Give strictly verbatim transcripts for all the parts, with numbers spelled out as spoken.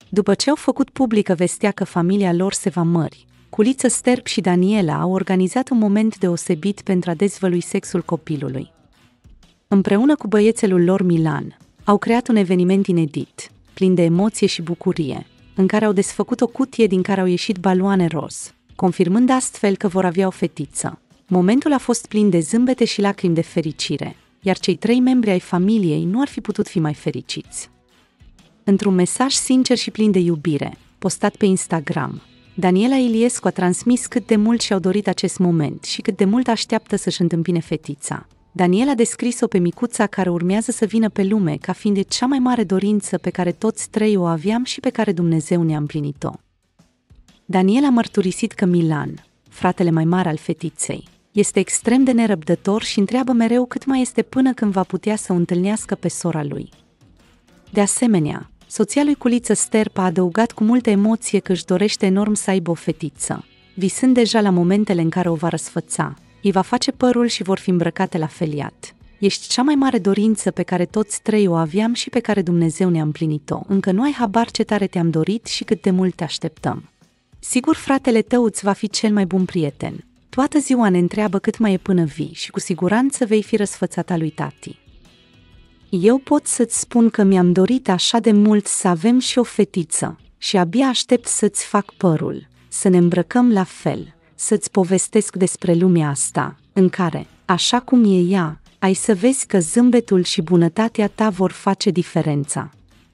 După ce au făcut publică vestea că familia lor se va mări, Culiță Sterp și Daniela au organizat un moment deosebit pentru a dezvălui sexul copilului. Împreună cu băiețelul lor Milan, au creat un eveniment inedit, plin de emoție și bucurie, în care au desfăcut o cutie din care au ieșit baloane roz, confirmând astfel că vor avea o fetiță. Momentul a fost plin de zâmbete și lacrimi de fericire, iar cei trei membri ai familiei nu ar fi putut fi mai fericiți. Într-un mesaj sincer și plin de iubire, postat pe Instagram, Daniela Iliescu a transmis cât de mult și-au dorit acest moment și cât de mult așteaptă să-și întâmpine fetița. Daniela a descris-o pe micuța care urmează să vină pe lume ca fiind de cea mai mare dorință pe care toți trei o aveam și pe care Dumnezeu ne-a împlinit-o. Daniela a mărturisit că Milan, fratele mai mare al fetiței, este extrem de nerăbdător și întreabă mereu cât mai este până când va putea să o întâlnească pe sora lui. De asemenea, soția lui Culiță Sterp a adăugat cu multă emoție că își dorește enorm să aibă o fetiță, visând deja la momentele în care o va răsfăța, îi va face părul și vor fi îmbrăcate la feliat. Ești cea mai mare dorință pe care toți trei o aveam și pe care Dumnezeu ne-a împlinit-o. Încă nu ai habar ce tare te-am dorit și cât de mult te așteptăm. Sigur, fratele tău îți va fi cel mai bun prieten. Toată ziua ne întreabă cât mai e până vii și cu siguranță vei fi răsfățata lui tati. Eu pot să-ți spun că mi-am dorit așa de mult să avem și o fetiță și abia aștept să-ți fac părul, să ne îmbrăcăm la fel, să-ți povestesc despre lumea asta, în care, așa cum e ea, ai să vezi că zâmbetul și bunătatea ta vor face diferența.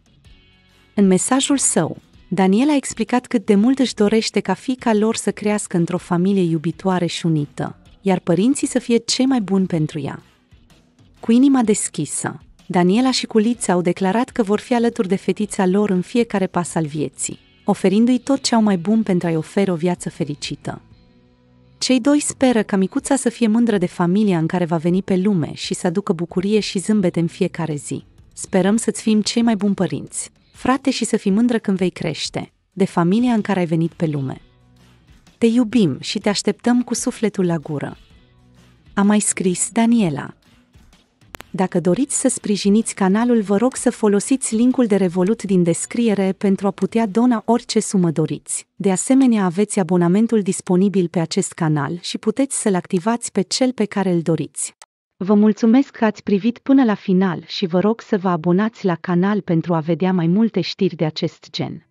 În mesajul său, Daniela a explicat cât de mult își dorește ca fiica lor să crească într-o familie iubitoare și unită, iar părinții să fie cei mai buni pentru ea. Cu inima deschisă, Daniela și Culiță au declarat că vor fi alături de fetița lor în fiecare pas al vieții, oferindu-i tot ce au mai bun pentru a-i oferi o viață fericită. Cei doi speră ca micuța să fie mândră de familia în care va veni pe lume și să aducă bucurie și zâmbete în fiecare zi. Sperăm să-ți fim cei mai buni părinți, frate, și să fii mândră când vei crește, de familia în care ai venit pe lume. Te iubim și te așteptăm cu sufletul la gură. A mai scris Daniela. Dacă doriți să sprijiniți canalul, vă rog să folosiți linkul de Revolut din descriere pentru a putea dona orice sumă doriți. De asemenea, aveți abonamentul disponibil pe acest canal și puteți să-l activați pe cel pe care îl doriți. Vă mulțumesc că ați privit până la final și vă rog să vă abonați la canal pentru a vedea mai multe știri de acest gen.